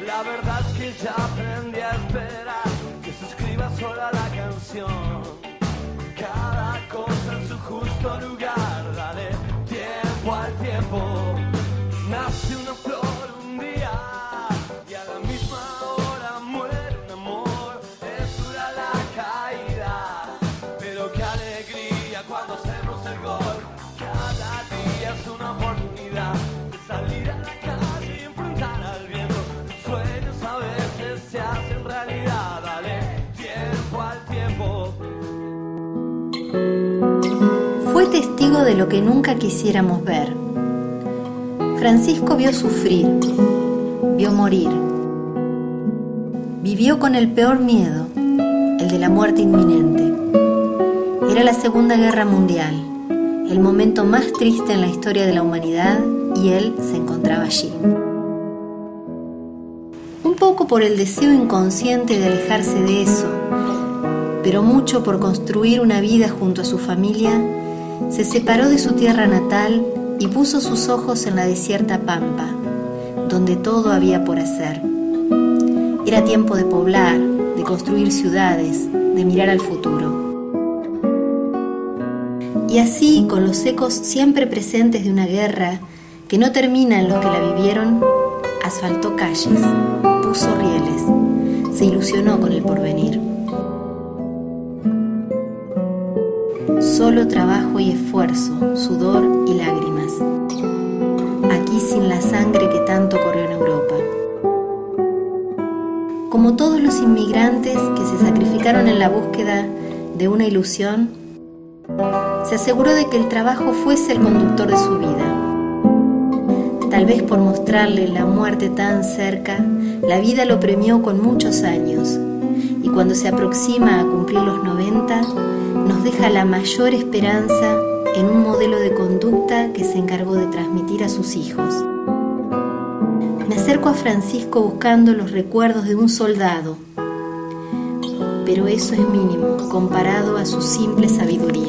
La verdad es que ya aprendí a esperar que se escriba sola la canción. Cada cosa en su justo lugar, dale tiempo al tiempo. Nace una flor un día y a la misma hora muere un amor. Es dura la caída, pero qué alegría cuando hacemos el gol. Cada día es una oportunidad de salir a la calle y enfrentar al viento. Tus sueños a veces se hacen realidad, dale tiempo al tiempo. Fue testigo de lo que nunca quisiéramos ver. Francisco vio sufrir, vio morir. Vivió con el peor miedo, el de la muerte inminente. Era la Segunda Guerra Mundial, el momento más triste en la historia de la humanidad, y él se encontraba allí. Un poco por el deseo inconsciente de alejarse de eso, pero mucho por construir una vida junto a su familia, se separó de su tierra natal y puso sus ojos en la desierta pampa, donde todo había por hacer. Era tiempo de poblar, de construir ciudades, de mirar al futuro. Y así, con los ecos siempre presentes de una guerra que no termina en los que la vivieron, asfaltó calles, puso rieles, se ilusionó con el porvenir. Solo trabajo y esfuerzo, sudor y lágrimas. Aquí sin la sangre que tanto corrió en Europa. Como todos los inmigrantes que se sacrificaron en la búsqueda de una ilusión, se aseguró de que el trabajo fuese el conductor de su vida. Tal vez por mostrarle la muerte tan cerca, la vida lo premió con muchos años, y cuando se aproxima a cumplir los 90, nos deja la mayor esperanza en un modelo de conducta que se encargó de transmitir a sus hijos. Me acerco a Francisco buscando los recuerdos de un soldado, pero eso es mínimo comparado a su simple sabiduría.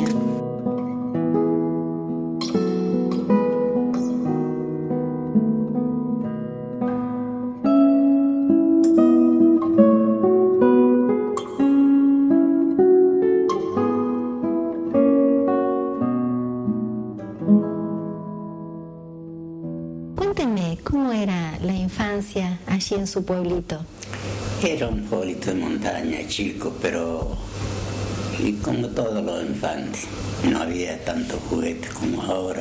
Cuéntenme, ¿cómo era la infancia allí en su pueblito? Era un pueblito de montaña, chico, pero y como todos los infantes, no había tantos juguetes como ahora.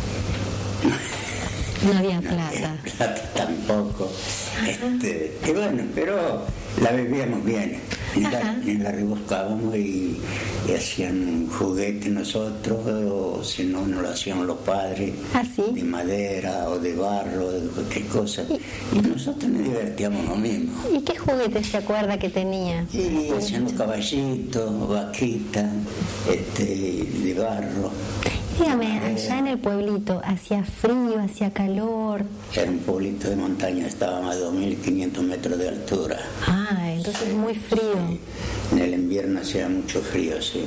No había plata. Plata tampoco. Y bueno, pero la vivíamos bien. Ni la rebuscábamos y hacían un juguete nosotros, o si no, nos lo hacían los padres. ¿Ah, sí? De madera o de barro, de cualquier cosa. Y nosotros nos divertíamos lo mismo. ¿Y qué juguetes se acuerda que tenía? Y hacían los caballitos, vaquitas, de barro. Dígame, allá en el pueblito, ¿hacía frío, hacía calor? Era un pueblito de montaña, estábamos a 2.500 metros de altura. Ah, entonces muy frío. En el invierno hacía mucho frío, sí.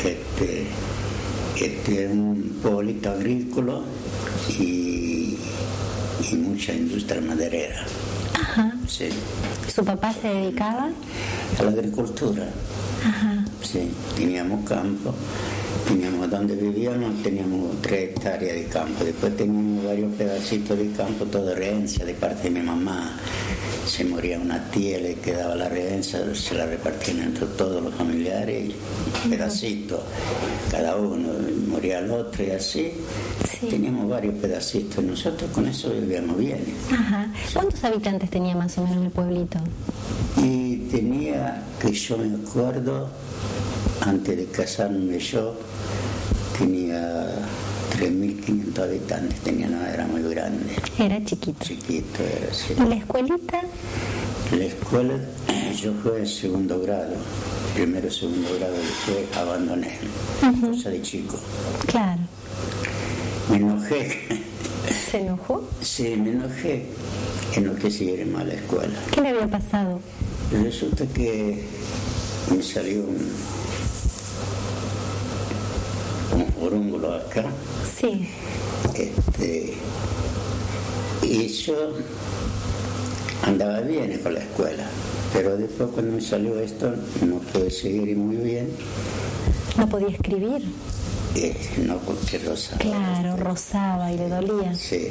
Era un pueblito agrícola y mucha industria maderera. Ajá. Sí. ¿Su papá se dedicaba? A la agricultura. Ajá. Sí, teníamos campo. Teníamos donde vivíamos, teníamos 3 hectáreas de campo. Después teníamos varios pedacitos de campo, todo herencia de parte de mi mamá. Se moría una tía, le quedaba la herencia, se la repartían entre todos los familiares, pedacitos, cada uno, moría el otro y así. Sí. Teníamos varios pedacitos y nosotros con eso vivíamos bien. Ajá. ¿Cuántos habitantes tenía más o menos el pueblito? Y tenía, que yo me acuerdo, antes de casarme yo, tenía 3.500 habitantes, no era muy grande. Era chiquito. Chiquito era, sí. ¿Y la escuelita? La escuela, yo fui en segundo grado, primero segundo grado, después abandoné, cosa de chico. Claro. Me enojé. ¿Se enojó? Sí, me enojé que no quisiera ir a la escuela. ¿Qué le había pasado? Resulta que me salió un furúnculo acá. Sí. Y yo andaba bien con la escuela, pero después cuando me salió esto no pude seguir muy bien. ¿No podía escribir? No, porque rozaba. Claro, rozaba y le dolía. Sí.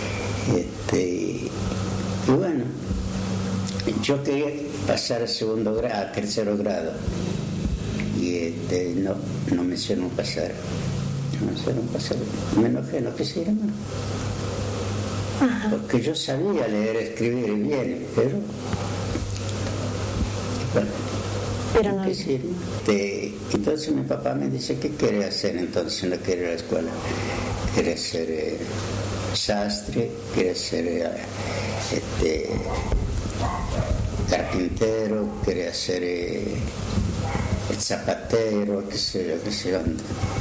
Y bueno, yo quería pasar a tercero grado y no me hicieron pasar. Me enojé, no quise ir más. Porque yo sabía leer, escribir bien, pero bueno, pero no quise ir más. Entonces mi papá me dice, ¿qué quiere hacer entonces? No quiere ir a la escuela. Quiere ser sastre, quiere ser carpintero, quiere ser zapatero, qué sé yo. No,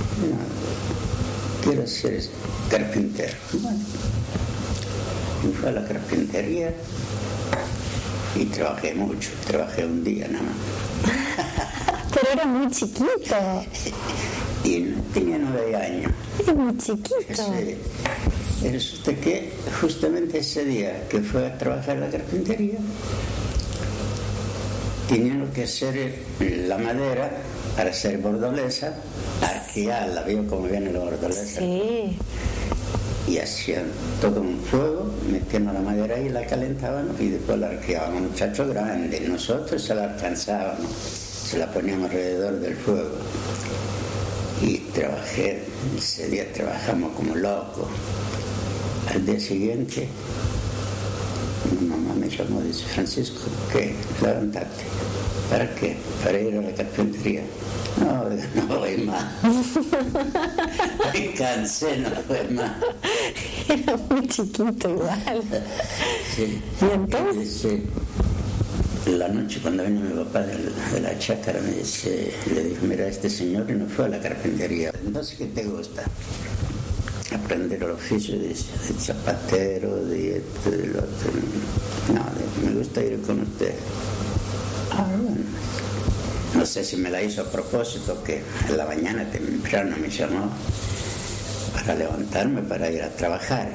quiero ser carpintero. Bueno, me fui a la carpintería y trabajé mucho, trabajé un día nada más. Pero era muy chiquito. Y no tenía 9 años. Era muy chiquito. Sí. Y resulta que justamente ese día que fue a trabajar en la carpintería, tenían que hacer la madera para hacer bordolesa, arquearla, ¿vio cómo viene la bordolesa? Sí. Y hacían todo un fuego, metían la madera y la calentaban y después la arqueaban. Un muchacho grande, nosotros se la alcanzábamos, se la poníamos alrededor del fuego. Y trabajé, ese día trabajamos como locos. Al día siguiente, mi mamá me llamó y dice, Francisco, ¿qué? Levántate. ¿Para qué? Para ir a la carpintería. No voy más. Me cansé, no voy más. Era muy chiquito igual. Sí. ¿Y entonces? Sí. La noche cuando vino mi papá de la chácara me dice, le dijo, mira, este señor no fue a la carpintería. Entonces, ¿qué te gusta? Aprender el oficio de zapatero, de esto, de lo otro. No, me gusta ir con usted. Bueno. No sé si me la hizo a propósito, que en la mañana temprano me llamó para levantarme para ir a trabajar.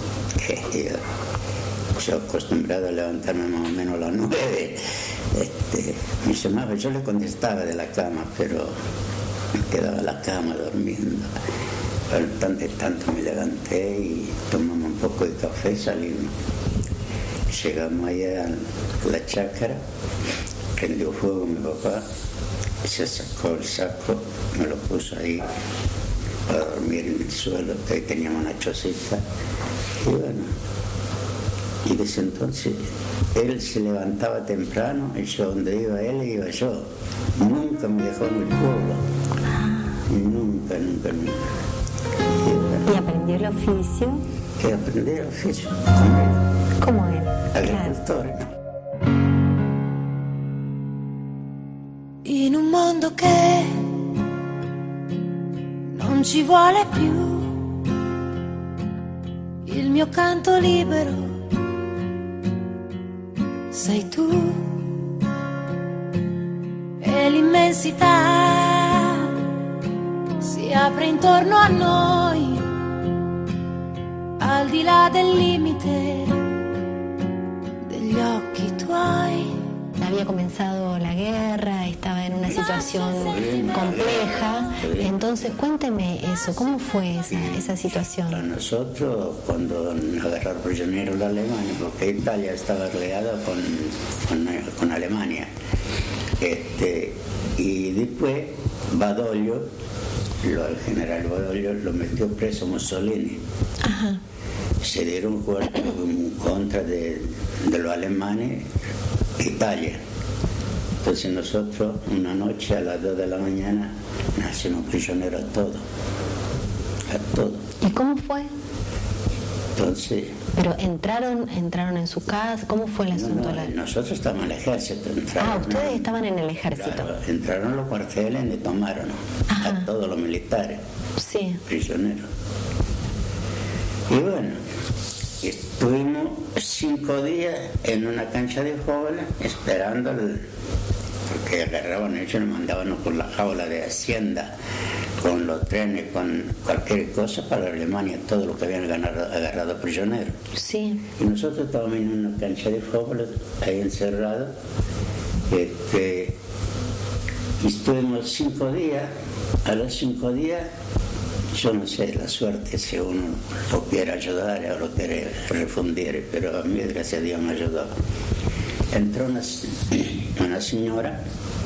Yo acostumbrado a levantarme más o menos a las 9. Me llamaba, yo le contestaba de la cama, pero me quedaba en la cama durmiendo. Tanto me levanté y tomamos un poco de café y salimos. Llegamos allá a la chácara, prendió fuego mi papá, se sacó el saco, me lo puso ahí para dormir en el suelo, que ahí teníamos una chocita. Y bueno, y desde entonces él se levantaba temprano y yo donde iba él iba yo. Nunca me dejó en el pueblo. Nunca. ¿Y aprendió el oficio? Y aprendí el oficio como él. ¿Cómo él? Agricoltor. In un mondo che non ci vuole più, il mio canto libero sei tu, e l'immensità si apre intorno a noi, al di là del limite degli occhi tuoi. Había comenzado la guerra, estaba en una situación compleja. Entonces, cuénteme eso, ¿cómo fue esa situación? Para nosotros, cuando nos agarraron prisioneros los alemanes, porque Italia estaba aliada con Alemania, y después Badoglio, el general Badoglio, lo metió preso Mussolini. Ajá. Se dieron cuenta en contra de los alemanes Italia. Entonces nosotros una noche a las 2 de la mañana nos hacemos prisioneros a todos. ¿Y cómo fue? Entonces... ¿Pero entraron en su casa? ¿Cómo fue el asunto? Nosotros estábamos en el ejército. Ustedes estaban en el ejército. Claro, entraron los cuarteles y tomaron a todos los militares. Sí. Prisioneros. Y bueno, estuvimos 5 días en una cancha de jóvenes esperando porque agarraban ellos y nos mandaban por la jaula de Hacienda con los trenes, con cualquier cosa para Alemania, todo lo que habían agarrado prisioneros. Sí. Y nosotros estábamos en una cancha de fútbol, ahí encerrados, y estuvimos 5 días. A los 5 días, yo no sé, la suerte, si uno lo quiere ayudar o lo quiere refundir, pero a mí, gracias a Dios, me ayudó. Entró una señora,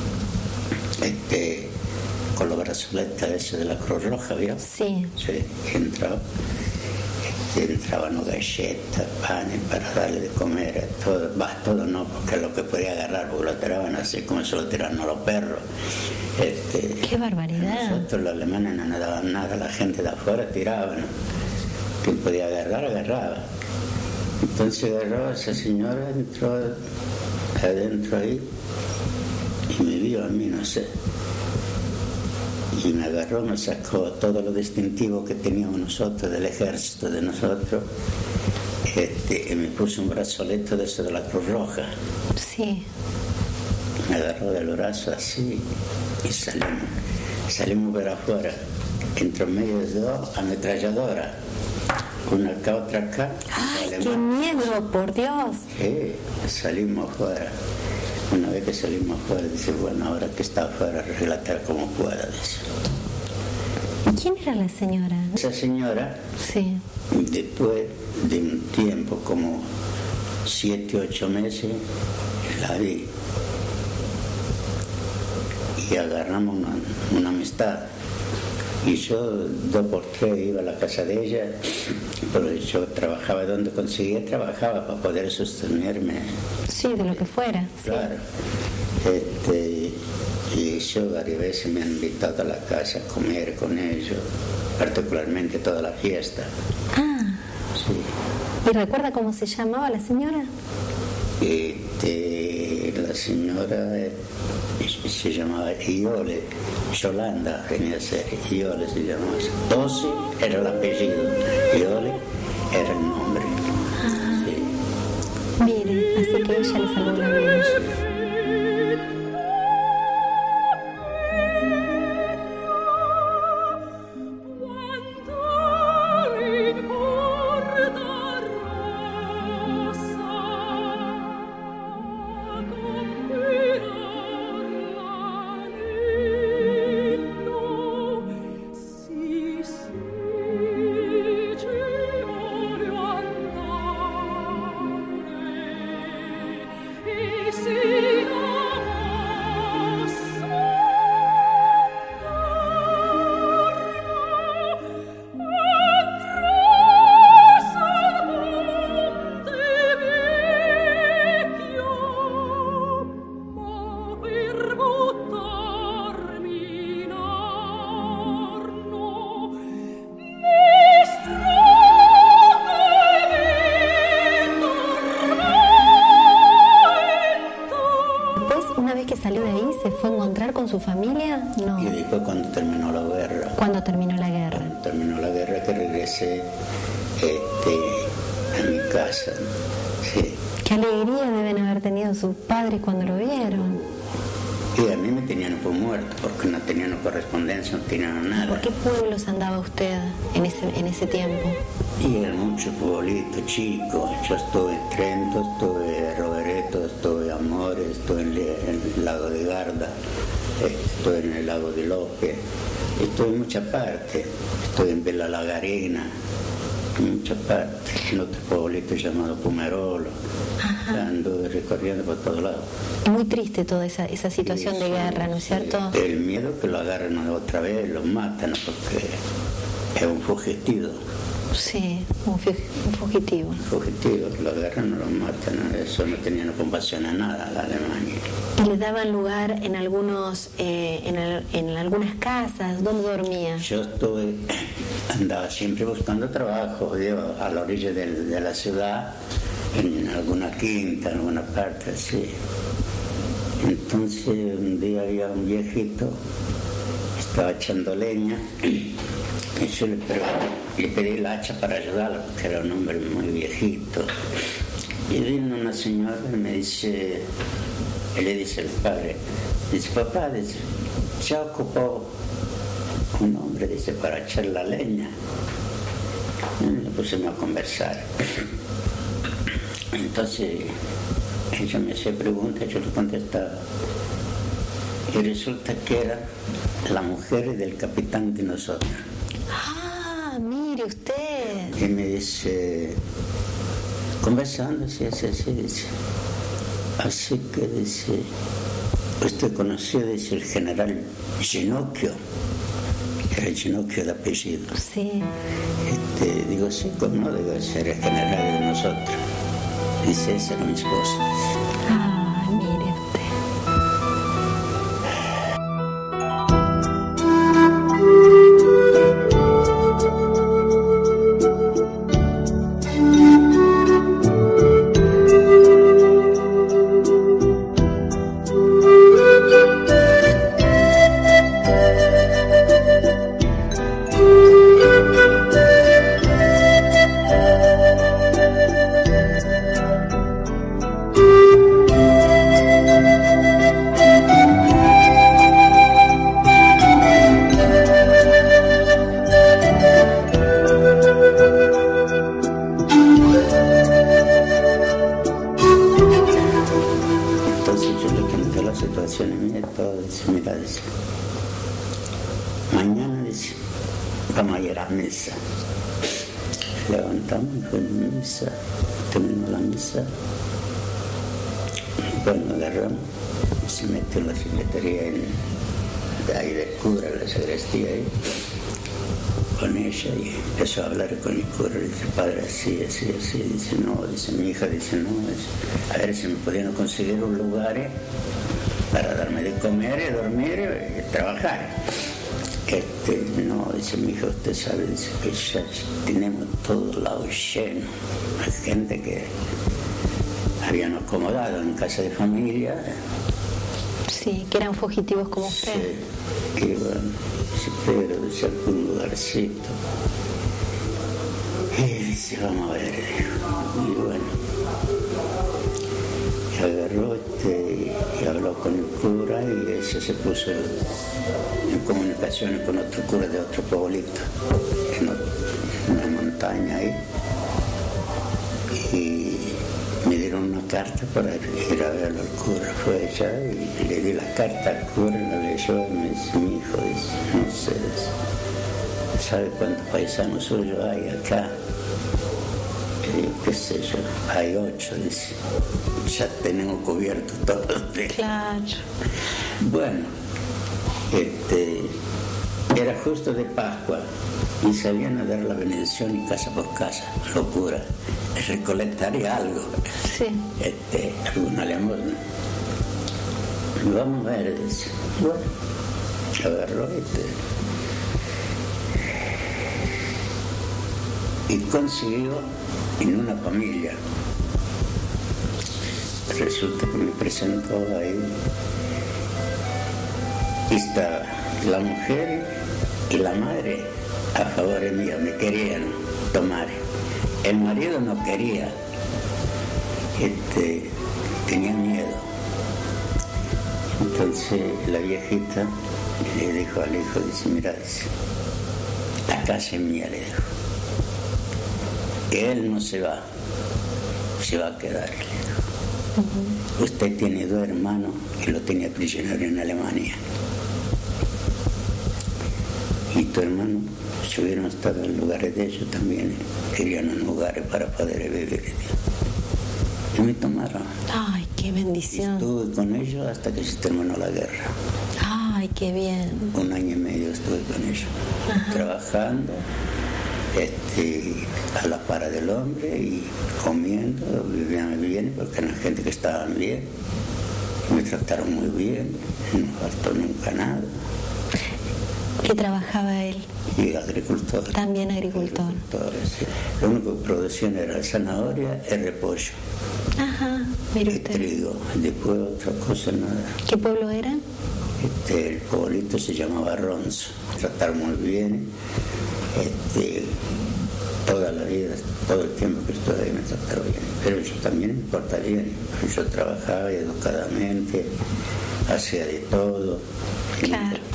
con los brazoletas ese de la Cruz Roja, ¿vio? Sí. Sí, entró. Entraban galletas, panes para darle de comer, todo, todo no, porque es lo que podía agarrar, porque lo tiraban así como se lo tiraban a los perros. ¡Qué barbaridad! Nosotros los alemanes no nos daban nada, la gente de afuera tiraba, ¿no? Quien podía agarrar, agarraba. Entonces agarró a esa señora, entró adentro ahí y me vio a mí, no sé. Y me agarró, me sacó todo lo distintivo que teníamos nosotros, del ejército de nosotros, y me puso un brazolete de eso de la Cruz Roja. Sí. Me agarró del brazo así y salimos por afuera, entre medio de dos ametralladoras, una acá, otra acá. ¡Ay, qué miedo, por Dios! Sí, salimos afuera. Una vez que salimos afuera, dice, bueno, ahora que está afuera, relatar como pueda, dice. ¿Quién era la señora? Esa señora, sí, después de un tiempo, como 7, 8 meses, la vi. Y agarramos una amistad. Y yo 2 por 3 iba a la casa de ella, pero yo trabajaba donde conseguía, trabajaba para poder sostenerme. Sí, de lo que fuera. Claro. Sí. Y yo varias veces me han invitado a la casa a comer con ellos, particularmente toda la fiesta. Ah. Sí. ¿Y recuerda cómo se llamaba la señora? La señora se llamaba Iole, Yolanda venía a ser, Iole se llamaba. 12 era el apellido, Iole era el nombre. Ah. Sí. Mire, así que ella le salvó la vida. ¿Su familia? No. Y después cuando terminó la guerra. ¿Cuándo terminó la guerra? Cuando terminó la guerra que regresé a mi casa. Sí. Qué alegría deben haber tenido sus padres cuando lo vieron. Y a mí me tenían por muerto porque no tenían correspondencia, no tenían nada. ¿Por qué pueblos andaba usted en ese tiempo? Y eran muchos pueblitos chicos. Yo estuve en Trento, estuve en Rovereto, estuve en Amores, estuve en el lago de Garda, estuve en el lago de López, estuve en muchas partes, estuve en Bella Lagarina, en muchas partes, en otro pueblito llamado Pumerolo. Anduve recorriendo por todos lados. Es muy triste toda esa situación de guerra, ¿no es cierto? El miedo que lo agarran otra vez, lo matan, porque es un fugitivo. Sí, un fugitivo. Un fugitivo, lo agarran, lo matan, eso no tenían compasión a nada la Alemania. ¿Y le daban lugar en algunas casas? ¿Dónde dormía? Yo andaba siempre buscando trabajo, a la orilla de la ciudad, en alguna quinta, en alguna parte así. Entonces un día había un viejito, estaba echando leña, y yo le pedí el hacha para ayudarlo, porque era un hombre muy viejito. Y vino una señora y me dice, le dice al padre, dice, papá, dice, ya ocupó un hombre, dice, para echar la leña. Y nos pusimos a conversar. Entonces, ella me hacía preguntas, yo le contestaba. Y resulta que era la mujer del capitán de nosotros. Ah, mire usted. Y me dice, conversando, así, dice. Así que dice, usted conoció, dice, el general Ginocchio. Era Ginocchio de apellido. Sí. Digo, sí, pues no debe ser el general de nosotros. Dice, esa era mi esposa. Ah, mire usted. Mañana, dice, vamos a ir a misa. Levantamos y fuimos a misa, terminó la misa. Bueno, agarramos, se metió en la secretaría de ahí del cura, la sacristía ahí, con ella, y empezó a hablar con el cura. Le dice, padre, así. Dice, no, dice, mi hija, dice, no, dice, a ver si me podían conseguir un lugar para darme de comer y dormir y trabajar. No, dice, mi hija, usted sabe, dice, que ya tenemos todos lados llenos. Hay gente que habían acomodado en casa de familia. Sí, que eran fugitivos como usted. Sí, que bueno, dice, pero dice, algún lugarcito. Y dice, vamos a ver, dijo. Y bueno, y agarró y habló con el cura, y ese se puso en comunicaciones con otro cura de otro pueblito, en una montaña ahí. Y me dieron una carta para ir a verlo al cura. Fue allá y le di la carta al cura, la leyó y me dice, mi hijo, dice, no sé, dice, ¿sabe cuántos paisanos suyos hay acá? Y yo, qué sé yo, hay 8, dice, ya tenemos cubierto todos. Claro. Bueno, era justo de Pascua y salían a dar la bendición y casa por casa, locura. Recolectaría algo, sí. Alguna limosna. Vamos a ver, dice. Bueno, agarró y consiguió en una familia. Resulta que me presentó ahí. Y está la mujer y la madre a favor mío, me querían tomar. El marido no quería, tenía miedo. Entonces la viejita le dijo al hijo, dice, mira, dice, la casa es mía, le dijo. Que él no se va a quedar, le dijo. Usted tiene 2 hermanos que lo tenía prisionero en Alemania. Y tu hermano, si hubieran estado en lugares de ellos, también querían un lugar para poder vivir. Y me tomaron. Ay, qué bendición. Estuve con ellos hasta que se terminó la guerra. Ay, qué bien. 1 año y medio estuve con ellos. Ajá. Trabajando a la par del hombre y comiendo, vivían bien porque eran gente que estaban bien. Me trataron muy bien, no faltó nunca nada. ¿Qué trabajaba él? Y agricultor. También agricultor. Sí. Lo único que producían era zanahoria y repollo. Ajá, mire usted. Y trigo, después otra cosa nada. ¿Qué pueblo era? El pueblito se llamaba Ronzo. Trataron muy bien. Toda la vida, todo el tiempo que estuve ahí me trataron bien. Pero yo también me portaba bien. Yo trabajaba educadamente, hacía de todo. Claro.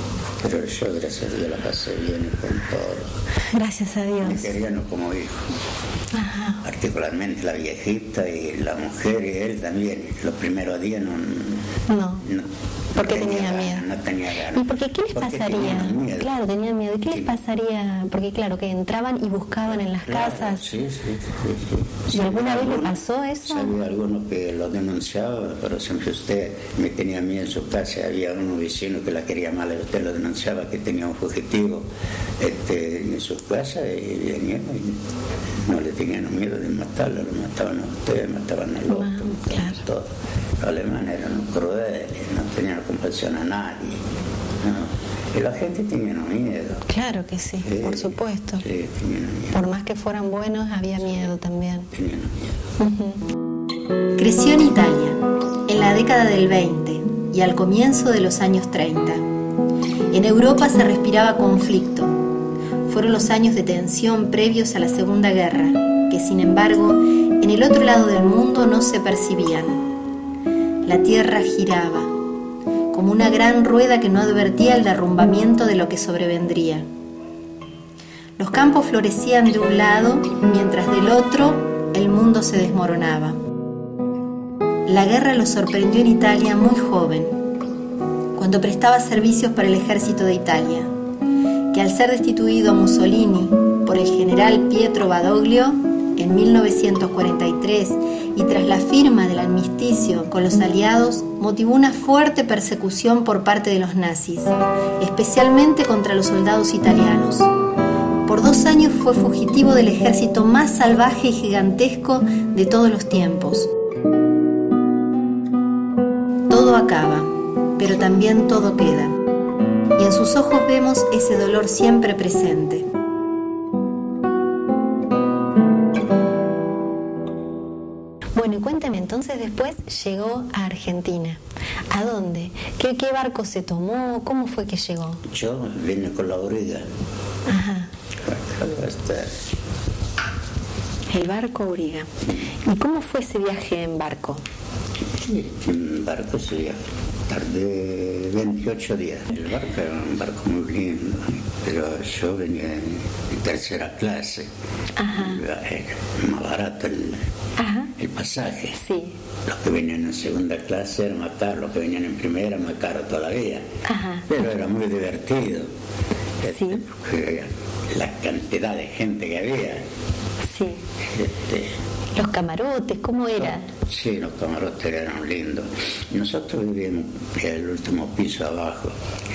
Pero yo, gracias a Dios, la pasé bien con todos. Gracias a Dios. Me querían como hijo. Ajá. Particularmente la viejita y la mujer y él también. Los primeros días no porque tenía ganas, miedo. no tenía ganas. ¿Y por qué? ¿Qué les pasaría? Claro, tenía miedo. ¿Y qué les pasaría? Porque claro, que entraban y buscaban en las casas. Sí. ¿Y alguna vez le pasó eso? Había algunos que lo denunciaban, por ejemplo, usted me tenía miedo en su casa, había un vecino que la quería mal, usted lo denunciaba que tenía un fugitivo en su casa y venían y no le tenían miedo de matarlo, lo mataban a usted, mataban al otro, claro. Todo. Los alemanes eran crueles, no tenían compasión a nadie, ¿no? Y la gente tenía miedo. Claro que sí, por supuesto. Sí, tenían miedo. Por más que fueran buenos, había miedo también. Tenían miedo. Creció en Italia, en la década del 20 y al comienzo de los años 30. En Europa se respiraba conflicto. Fueron los años de tensión previos a la Segunda Guerra, que sin embargo, en el otro lado del mundo no se percibían. La tierra giraba, como una gran rueda que no advertía el derrumbamiento de lo que sobrevendría. Los campos florecían de un lado, mientras del otro el mundo se desmoronaba. La guerra lo sorprendió en Italia muy joven, cuando prestaba servicios para el ejército de Italia, que al ser destituido a Mussolini por el general Pietro Badoglio en 1943 y tras la firma del armisticio con los aliados, motivó una fuerte persecución por parte de los nazis, especialmente contra los soldados italianos. Por 2 años fue fugitivo del ejército más salvaje y gigantesco de todos los tiempos. Todo acaba, pero también todo queda. Y en sus ojos vemos ese dolor siempre presente. Bueno, y cuéntame, entonces después llegó a Argentina. ¿A dónde? ¿Qué barco se tomó? ¿Cómo fue que llegó? Yo vine con la Auriga. Ajá. El barco Auriga. ¿Y cómo fue ese viaje en barco? En barco sí, tardé 28 días. El barco era un barco muy lindo, pero yo venía en tercera clase. Ajá. Era más barato el pasaje. Sí. Los que venían en segunda clase era más caro, los que venían en primera más caro todavía. Ajá. Pero era muy divertido. Sí. Porque la cantidad de gente que había. Sí. Los camarotes, ¿cómo era? Sí, los camarotes eran lindos. Nosotros vivíamos en el último piso abajo,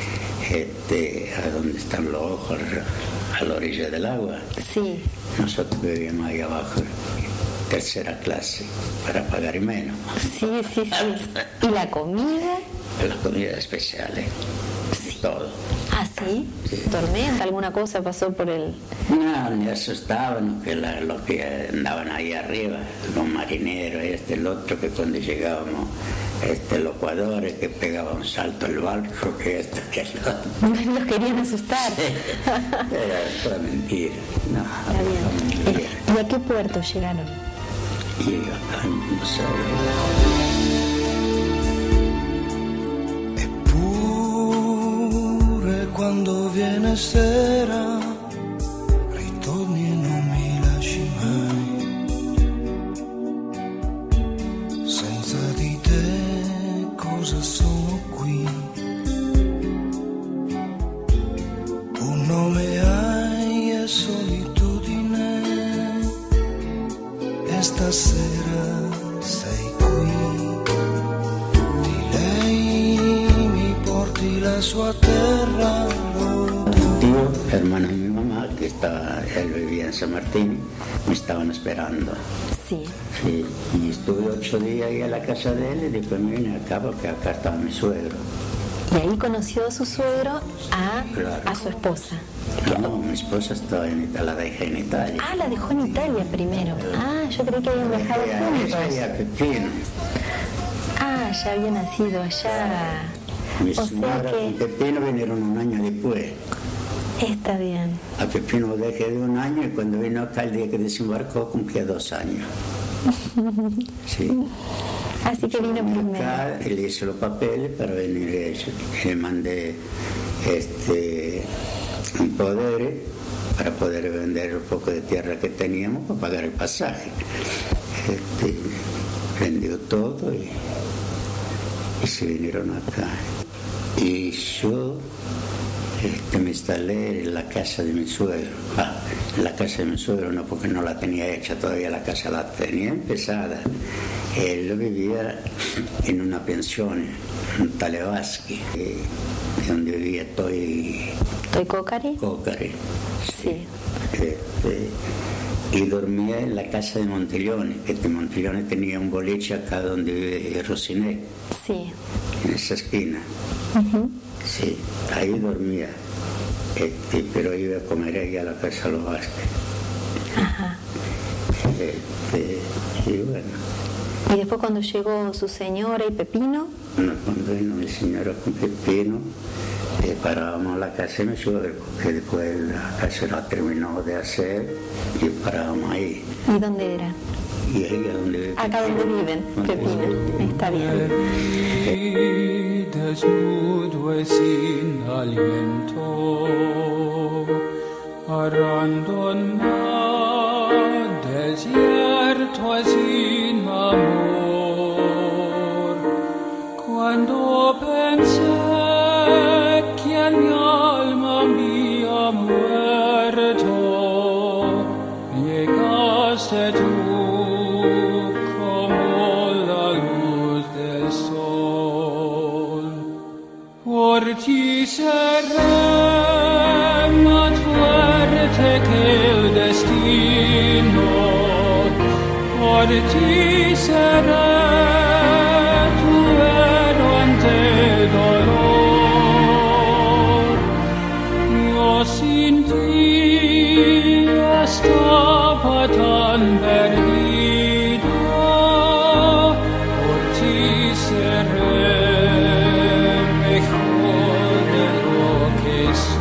a donde están los ojos, a la orilla del agua. Sí. Nosotros vivíamos ahí abajo, tercera clase, para pagar menos. Sí. ¿Y la comida? Las comidas especiales, todo. ¿Ah, sí? Sí. ¿Tormenta? ¿Alguna cosa pasó por el...? No, me asustaban los que andaban ahí arriba, los marineros, el otro, que cuando llegábamos, los jugadores que pegaban un salto al barco, que el otro. Los querían asustar. Era toda mentira. No, Está bien. mentira. ¿Y a qué puerto llegaron? Y acá en Buenos Aires. Quando viene sera, ritorni e non mi lasci mai. Senza di te cosa sono qui? Un nome hai e solitudine, e stasera sei qui. Di lei mi porti la sua terra. Tío, hermano de mi mamá, él vivía en San Martín, me estaban esperando. Sí. Sí, y estuve 8 días ahí a la casa de él y después me vine acá porque acá estaba mi suegro. Y ahí conoció a su suegro Claro. a su esposa. No, mi esposa estaba en Italia, la dejé en Italia. Ah, la dejó en Italia primero. Ah, yo creí que habían viajado juntos. Ella, Pepino. Ah, ya había nacido allá. Mi O sea señora y que Pepino vinieron un año después. está bien. A Pepino lo dejé de 1 año y cuando vino acá el día que desembarcó cumplía 2 años. Sí. Así que vino primero. Acá, él hizo los papeles para venir ella. Le mandé un poder para poder vender un poco de tierra que teníamos para pagar el pasaje. Vendió todo y se vinieron acá. Y yo me instalé en la casa de mi suegro. En la casa de mi suegro no, porque no la tenía hecha todavía, la casa la tenía empezada. Él vivía en una pensión en Talevaski, donde vivía Toy Cócari. Sí. Y dormía en la casa de Montellone, que de Montellone tenía un boliche acá donde vive Rosiné. Sí. En esa esquina. Sí, ahí dormía. Pero iba a comer ahí a la casa de los Vázquez. Ajá. Y bueno. ¿Y después cuando llegó su señora y Pepino? No, cuando vino mi señora con Pepino, parábamos a la casa de mi suegro, que después la casa la terminó de hacer y parábamos ahí. ¿Y dónde era? Y ahí es donde vive. Acá donde viven, Pepino. Está bien. Desnudo y sin aliento, abandonado, desierto y sin amor. Cuando pensé que mi alma había muerto, llegaste tú como la luz del sol. Por ti seré más fuerte que el destino, por ti seré tu errante dolor. Yo sin ti estaba tan perdido, por ti seré mejor de lo que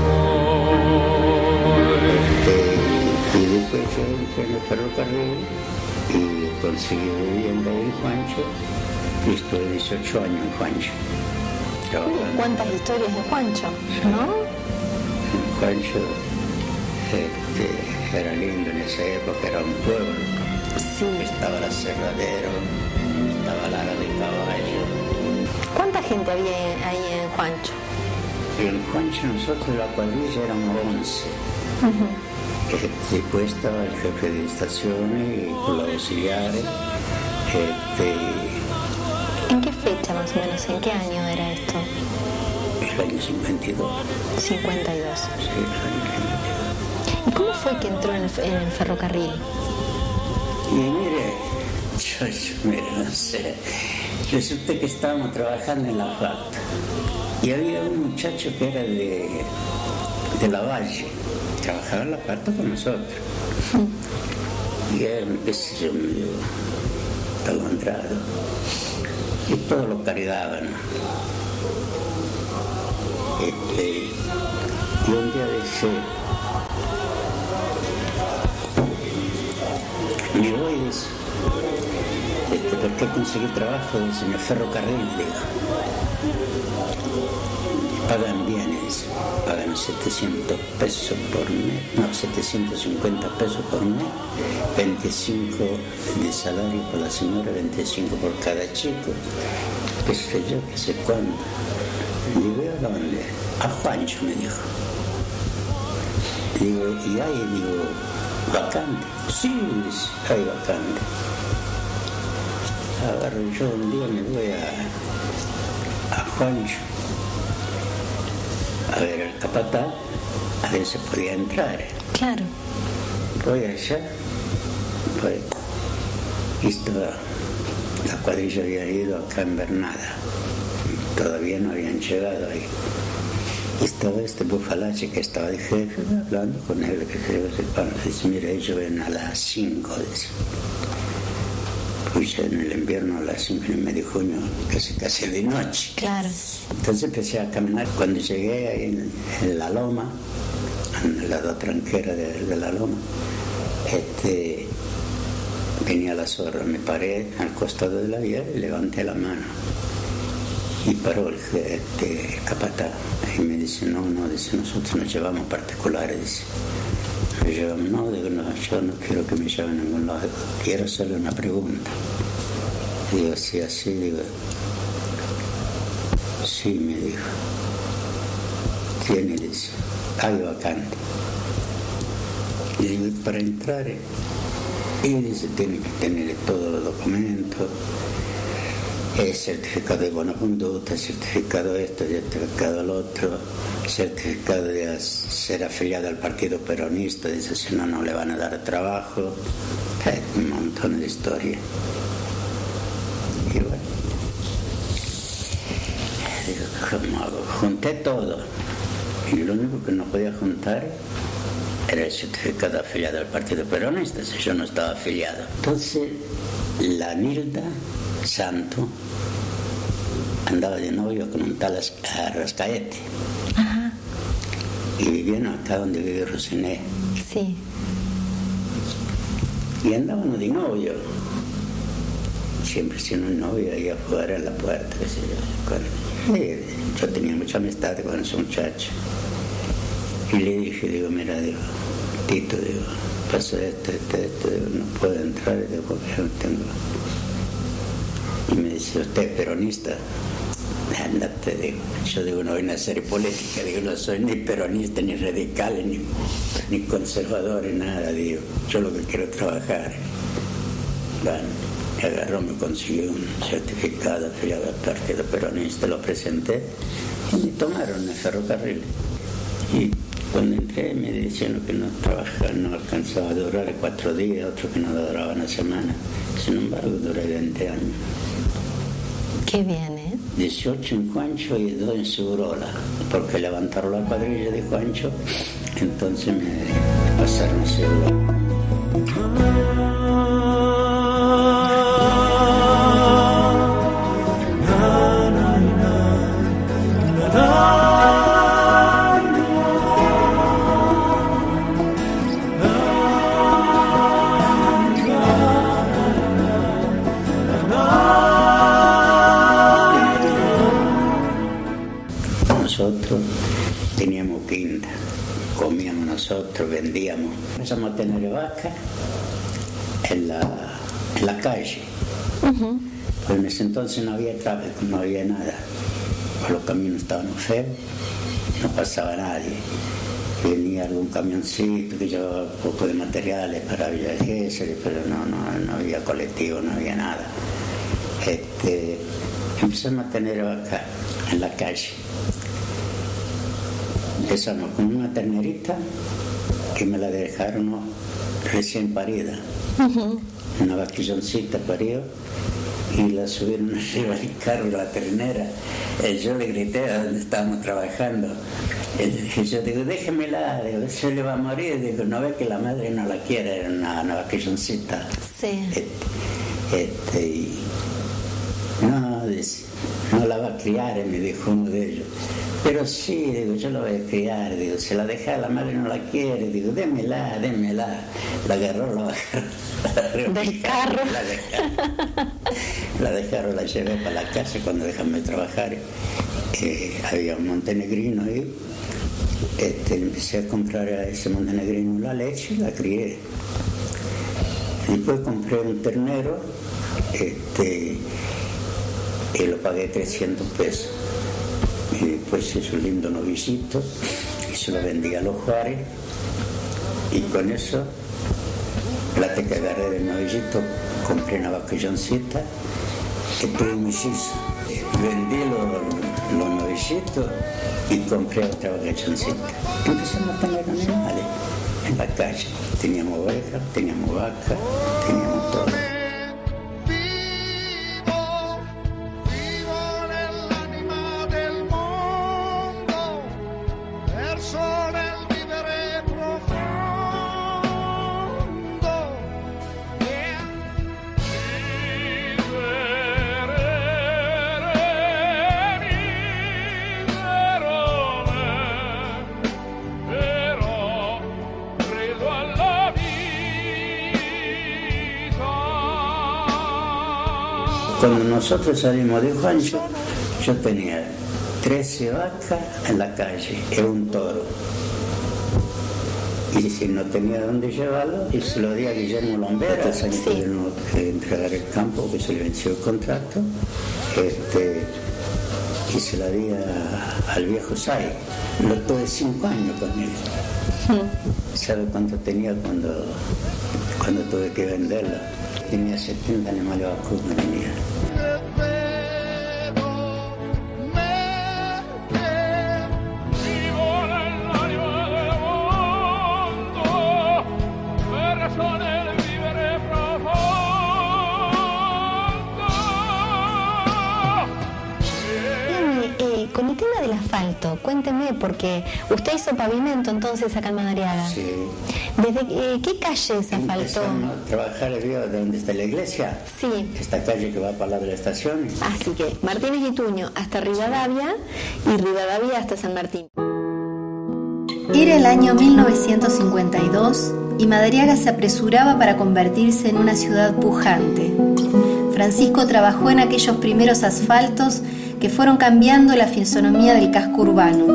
soy. Y después yo entré en el ferrocarril y conseguí vivienda en Juancho y estuve 18 años en Juancho. ¿Cuántas historias de Juancho? ¿No? Juancho era lindo en esa época, era un pueblo. Sí. Estaba el aserradero, estaba la ara de caballo. ¿Cuánta gente había ahí en Juancho? Y en Juancho nosotros la cuadrilla éramos 11. Después estaba el jefe de estaciones y los auxiliares. ¿En qué fecha más o menos? ¿En qué año era esto? El año 52. 52. Sí, el año 52. ¿Y cómo fue que entró en el ferrocarril? Y mire, no sé, resulta que estábamos trabajando en la falta y había un muchacho que era de La Valle, trabajaba en la falta con nosotros. Y era, qué sé yo, medio talandrado y todo lo caridaban. Y un día dice, me voy, dice, ¿por qué conseguí trabajo? Dice, en el ferrocarril, dijo. Pagan bien, dice, pagan 700 pesos por mes, no, 750 pesos por mes, 25 de salario por la señora, 25 por cada chico, qué sé yo, qué sé cuándo. Digo, ¿a dónde? A Juancho, me dijo. Digo, ¿y hay, digo, vacante? Sí, hay vacante. Agarro yo un día, me voy a Juancho a ver el capataz, a ver si podía entrar. Claro. Voy allá, pues, y estaba, la cuadrilla había ido acá en Bernada, todavía no habían llegado ahí. Y estaba este Bufalache que estaba de jefe, hablando con él, que creo que dice, mira, ellos ven a las 5, dice. Pues ya en el invierno a las 5 y media de junio, casi de noche. Claro. Entonces empecé a caminar. Cuando llegué ahí en la loma, en el lado tranquera de la loma, venía la zorra, me paré al costado de la vía y levanté la mano. Y paró el capataz y me dice, no, dice, nosotros nos llevamos particulares, dice. Nos llevamos, no, digo, no, yo no quiero que me lleven a ningún lado, quiero hacerle una pregunta. Digo, sí, así, digo, sí, me dijo. Tiene, dice, hay vacante. Y digo, para entrar, y dice, tiene que tener todos los documentos, certificado de buena conducta, certificado esto, certificado el otro, certificado de ser afiliado al Partido Peronista, dice, si no, no le van a dar trabajo, un montón de historias. Y bueno, digo, ¿cómo hago? Junté todo, y lo único que no podía juntar era el certificado afiliado al Partido Peronista, si yo no estaba afiliado. Entonces, la Nilda Santo andaba de novio con un tal Arrascaete. Ajá. Y vivían acá donde vive Rosiné. Sí. Y andábamos de novio. Siempre siendo un novio ahí afuera en la puerta, qué sé yo. Yo tenía mucha amistad con ese muchacho. Y le dije, digo, mira, digo, Tito, digo, pasó esto, digo, no puedo entrar, digo, porque yo no tengo. Y me dice, ¿usted es peronista? Andate, digo. Yo digo, no voy a hacer política, digo, no soy ni peronista, ni radical, ni conservador, ni nada, digo. Yo lo que quiero es trabajar. Bueno, me agarró, me consiguió un certificado afiliado al Partido Peronista, lo presenté y me tomaron en el ferrocarril. Y cuando entré me decían que no trabajaba, no alcanzaba a durar 4 días, otro que no duraba una semana. Sin embargo, duré 20 años. Qué bien, ¿eh? 18 en Juancho y 2 en Segurola, porque levantaron la cuadrilla de Juancho, entonces me pasaron a Segurola. Nosotros teníamos quinta, comíamos nosotros, vendíamos. Empezamos a tener vacas en la calle. Uh-huh. Pues en ese entonces no había tráfico, no había nada. Pues los caminos estaban feos, no pasaba nadie. Venía algún camioncito que llevaba un poco de materiales para Villa Gesell, pero no había colectivo, no había nada. Empezamos a tener vacas en la calle. Empezamos con una ternerita que me la dejaron recién parida. Uh-huh. Una vaquilloncita parió y la subieron arriba del carro, la ternera. Yo le grité a donde estábamos trabajando. Yo digo, déjemela, digo, se le va a morir. Digo, no ve que la madre no la quiere, era una vaquilloncita. Sí. Y no, dice, no la va a criar, me dijo uno de ellos. Pero sí, digo, yo la voy a criar, digo, se la deja, la madre no la quiere, digo, démela. La agarró, la bajaron del carro. La dejaron, la llevé para la casa cuando déjame trabajar. Había un montenegrino ahí. Empecé a comprar a ese montenegrino la leche y la crié. Después compré un ternero y lo pagué 300 pesos. Y después hizo un lindo novicito y se lo vendí a los Juárez. Y con eso, plata que agarré del novillito, compré una vaquilloncita que tuve un mellizo. Vendí los novillitos y compré otra vaquilloncita. Empezamos a tener animales en la calle. Teníamos ovejas, teníamos vacas, teníamos todo. Però credo alla vita Cuando nosotros salimos de Juancho, yo tenía 13 vacas en la calle, era un toro. Y si no tenía dónde llevarlo, y se lo di a Guillermo Lombera, sí. Tuvieron que entregar el campo, que se le venció el contrato, y se la di al viejo Sai. Lo tuve 5 años con él. ¿Sabe cuánto tenía cuando tuve que venderlo? Tenía 70 animales vacunos, tenía. Con el tema del asfalto, cuénteme, porque usted hizo pavimento entonces acá en Madariaga. Sí. ¿Desde qué calle se asfaltó? Empezamos a trabajar el río de donde está la iglesia. Sí. Esta calle que va para la de la estación. Así que Martínez y Tuño hasta Rivadavia y Rivadavia hasta San Martín. Era el año 1952 y Madariaga se apresuraba para convertirse en una ciudad pujante. Francisco trabajó en aquellos primeros asfaltos que fueron cambiando la fisonomía del casco urbano.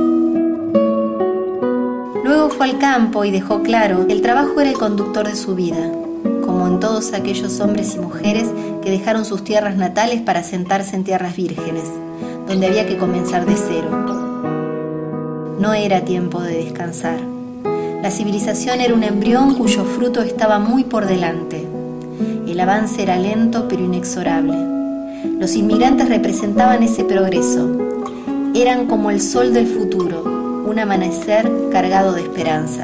Luego fue al campo y dejó claro que el trabajo era el conductor de su vida, como en todos aquellos hombres y mujeres que dejaron sus tierras natales para asentarse en tierras vírgenes, donde había que comenzar de cero. No era tiempo de descansar. La civilización era un embrión cuyo fruto estaba muy por delante. El avance era lento pero inexorable. Los inmigrantes representaban ese progreso. Eran como el sol del futuro, un amanecer cargado de esperanza.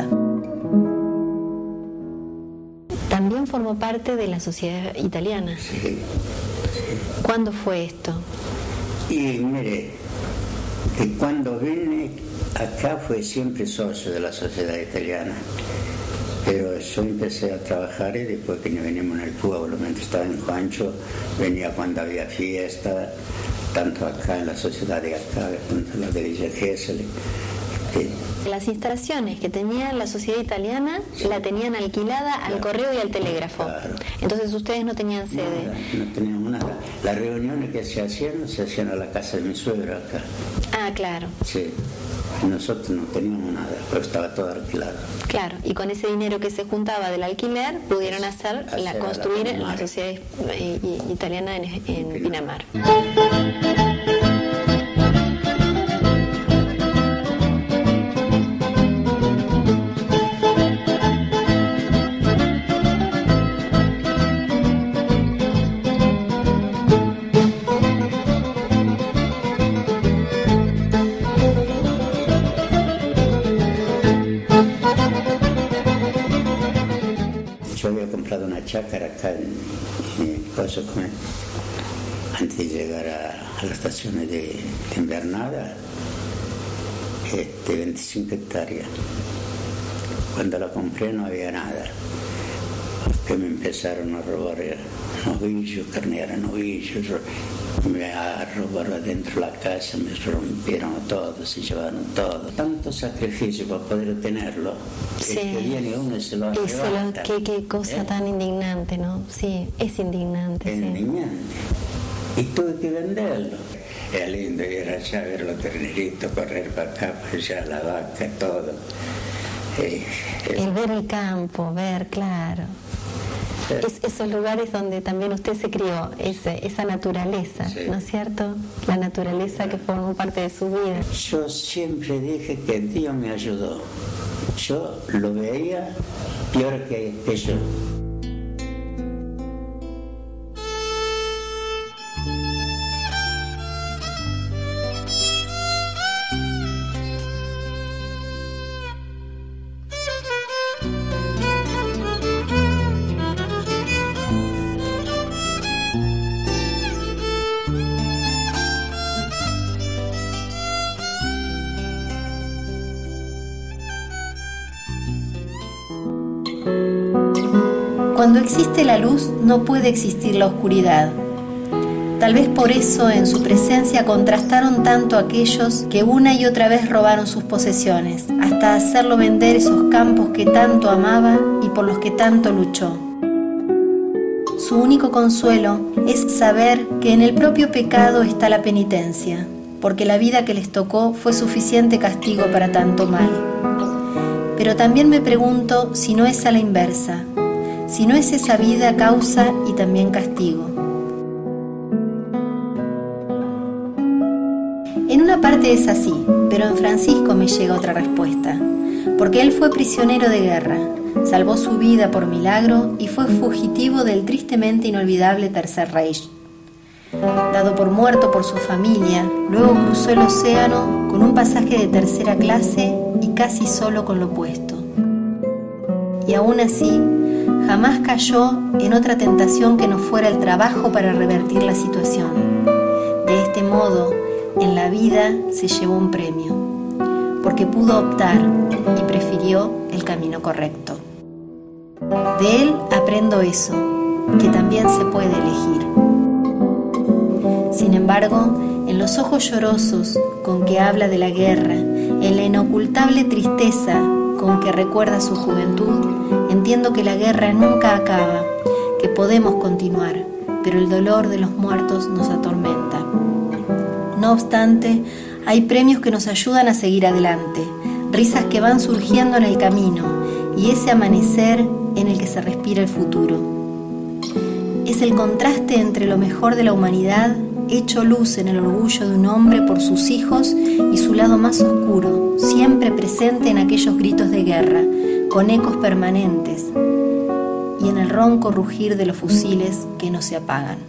También formó parte de la sociedad italiana. Sí. ¿Cuándo fue esto? Y mire, que cuando vine acá fue siempre socio de la sociedad italiana. Pero yo empecé a trabajar y después que nos venimos en el pueblo, mientras estaba en Juancho, venía cuando había fiesta, tanto acá en la sociedad de acá, tanto en la de Villa Gesell. Las instalaciones que tenía la sociedad italiana la tenían alquilada al correo y al telégrafo. Claro. Entonces ustedes no tenían sede. No teníamos nada. Las reuniones que se hacían a la casa de mi suegro acá. Ah, claro. Sí. Nosotros no teníamos nada, pero estaba todo alquilado. Claro, y con ese dinero que se juntaba del alquiler pudieron construir la sociedad italiana en Pinamar. Yo había comprado una chácara acá en Paso Comer, antes de llegar a las estaciones de Invernada, 25 hectáreas. Cuando la compré no había nada, porque me empezaron a robar novillos, carnera, novillos, me robaron adentro de la casa, me rompieron todo, se llevaron todo. Tanto sacrificio para poder tenerlo, sí. Que viene uno y se lo arrebata. Qué cosa tan indignante, ¿no? Sí, es indignante. Es indignante. Y tuve que venderlo. Era lindo ir allá a ver los terneritos, correr para acá, para allá, la vaca, todo. El ver el campo, claro. Esos lugares donde también usted se crió, esa naturaleza, sí. ¿No es cierto? La naturaleza que formó parte de su vida. Yo siempre dije que Dios me ayudó. Yo lo veía peor que yo. Cuando existe la luz, no puede existir la oscuridad. Tal vez por eso en su presencia contrastaron tanto aquellos que una y otra vez robaron sus posesiones, hasta hacerlo vender esos campos que tanto amaba y por los que tanto luchó. Su único consuelo es saber que en el propio pecado está la penitencia, porque la vida que les tocó fue suficiente castigo para tanto mal. Pero también me pregunto si no es a la inversa, si no es esa vida causa y también castigo. En una parte es así, pero en Francisco me llega otra respuesta, porque él fue prisionero de guerra, salvó su vida por milagro y fue fugitivo del tristemente inolvidable Tercer Reich. Dado por muerto por su familia, luego cruzó el océano con un pasaje de tercera clase y casi solo con lo puesto. Y aún así, jamás cayó en otra tentación que no fuera el trabajo para revertir la situación. De este modo, en la vida se llevó un premio, porque pudo optar y prefirió el camino correcto. De él aprendo eso, que también se puede elegir. Sin embargo, en los ojos llorosos con que habla de la guerra, en la inocultable tristeza con que recuerda su juventud, entiendo que la guerra nunca acaba, que podemos continuar, pero el dolor de los muertos nos atormenta. No obstante, hay premios que nos ayudan a seguir adelante, risas que van surgiendo en el camino y ese amanecer en el que se respira el futuro. Es el contraste entre lo mejor de la humanidad hecho luz en el orgullo de un hombre por sus hijos y su lado más oscuro, siempre presente en aquellos gritos de guerra, con ecos permanentes, y en el ronco rugir de los fusiles que no se apagan.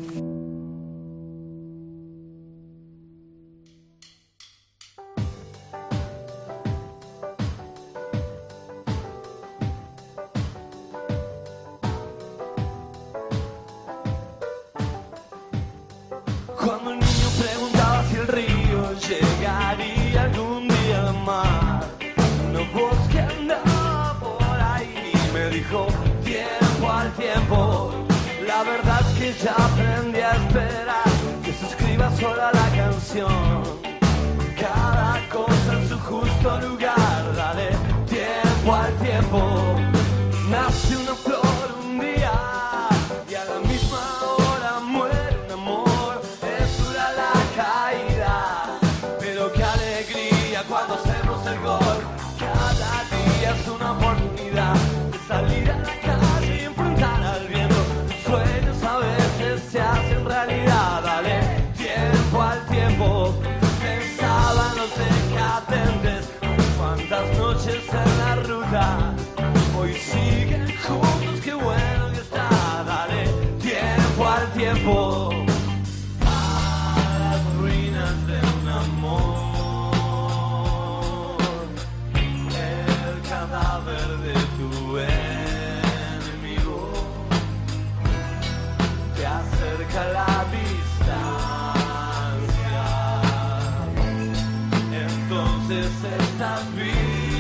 Cuando el niño preguntaba si el río llegaría algún día al mar, una voz que andaba por ahí me dijo: tiempo al tiempo. La verdad es que ya aprendí a esperar que se escriba sola la canción. Cada cosa en su justo lugar, dale tiempo al tiempo. Nace una flor un día y a la misma hora muere un amor. Es dura la caída, pero qué alegría cuando hacemos el gol. Cada día es una oportunidad de salir a la calle y enfrentar al viento. Tus sueños a veces se hacen realidad, dale tiempo al tiempo. Pensaban los decadentes, cuántas noches en la ruta. Hoy siguen juntos, qué bueno que está, dale tiempo al tiempo. A las ruinas de un amor, el cadáver de tu enemigo te acerca la distancia. Entonces estás vivo.